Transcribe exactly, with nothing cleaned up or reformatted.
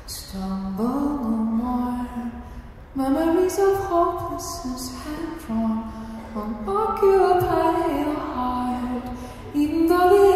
Stumble no more. Memories of hopelessness hand drawn, won't occupy your heart, even though the